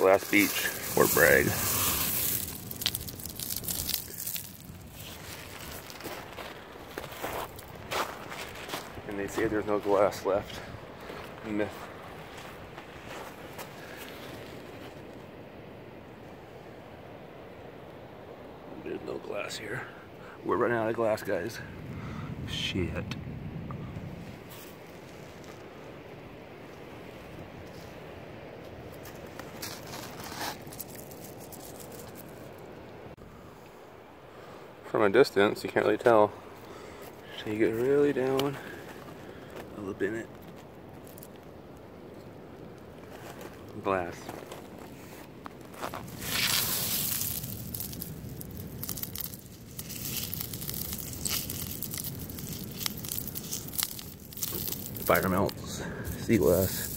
Glass Beach, Fort Bragg. And they say there's no glass left. Myth. There's no glass here. We're running out of glass, guys. Shit. From a distance, you can't really tell. So you get really down, a little bit in it. Glass. Fire melts. Sea glass.